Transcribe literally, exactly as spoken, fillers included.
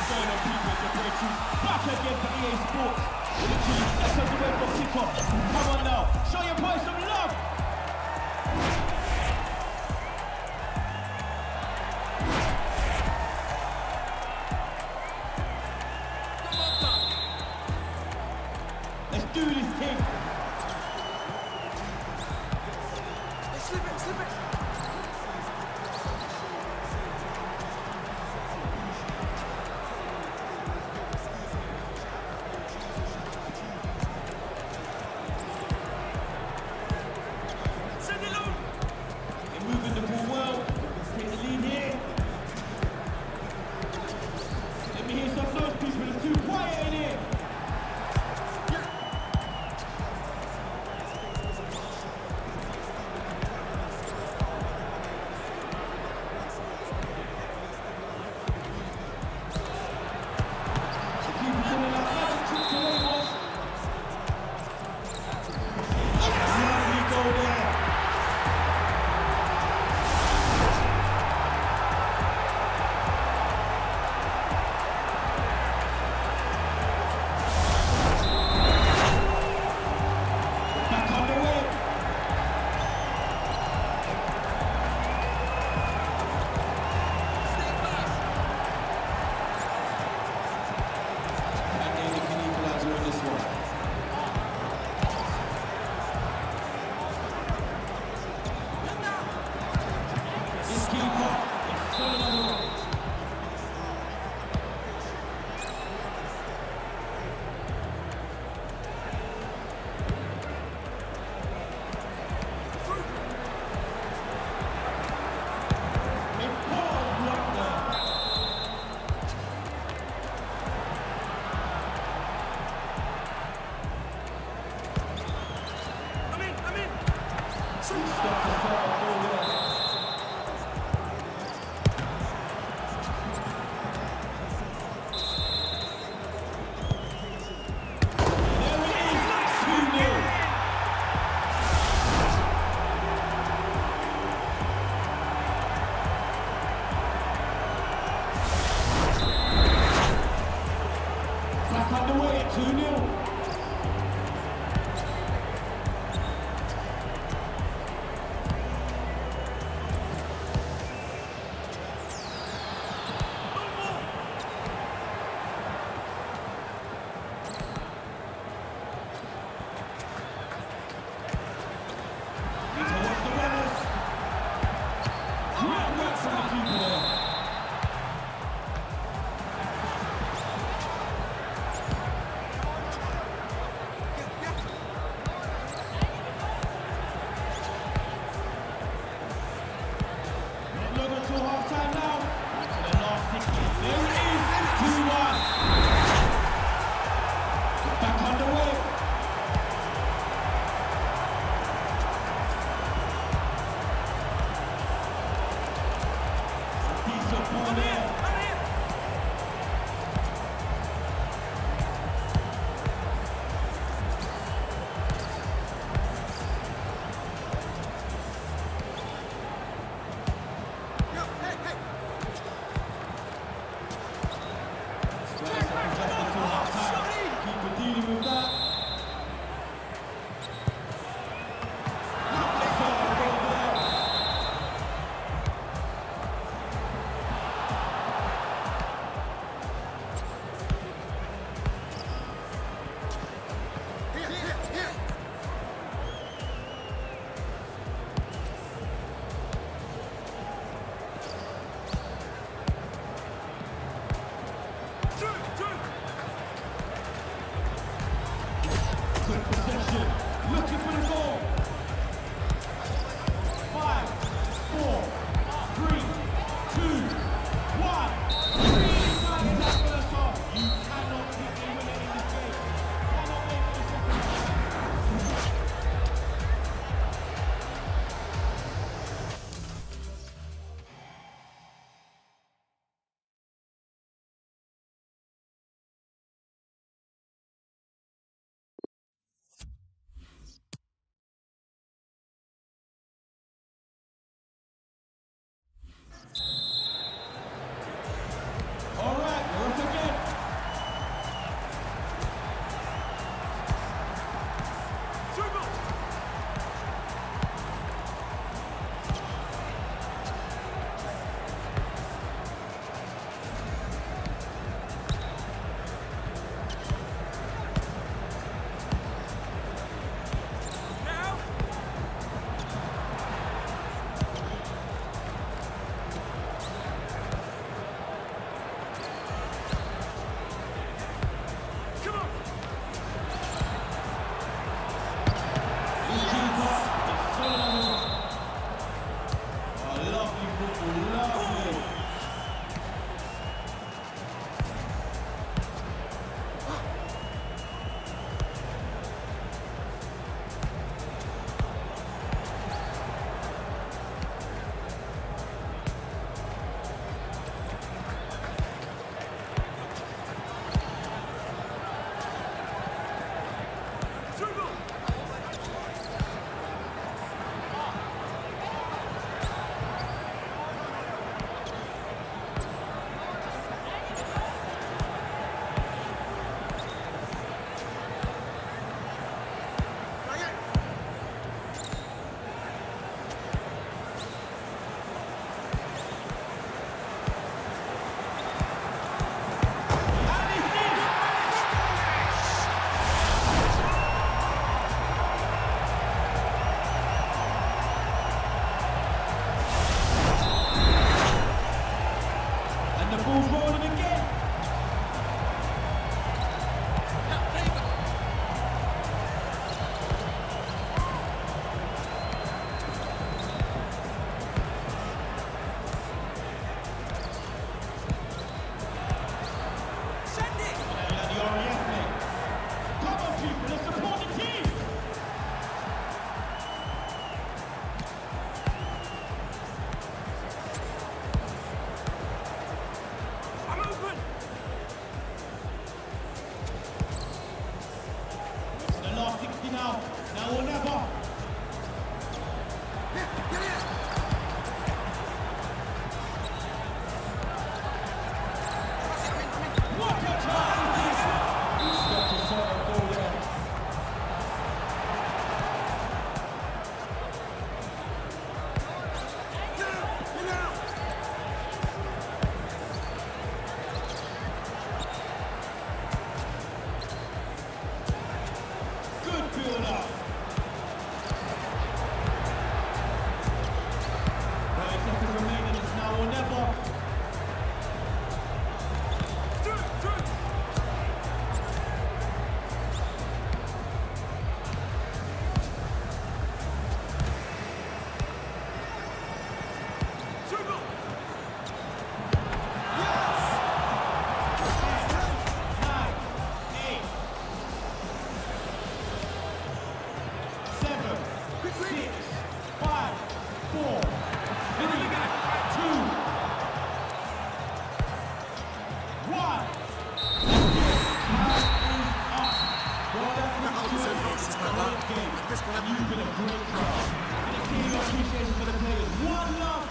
going on, people? It's your boy Truth, back again for E A Sports. Literally seconds away from kickoff. Come on now, show your boys some love. Let's do this thing. Slip it, slip it. Send it on. They're moving the ball well. Take the lead here. Let me hear some noise, people. It's too quiet in here. two nil. Looking for the goal. Five, four, three, two, one. Inside in that first half. You cannot pick a winner in this game. Cannot wait for the second half. you now. Now or never. Yeah, yeah, yeah. That's it, I'm in, I'm in. What a chance it is! He stopped a solid goal there. Now, now. Good build-up. thirty seconds remaining. It's now or never. Through, through. Through ball. Nine, eight, seven, six, five, four, three, two, one. Time is up. Well, that's listen, an it's excellent not that. game. This one- You've been a great job. And a team appreciation for the players. One love.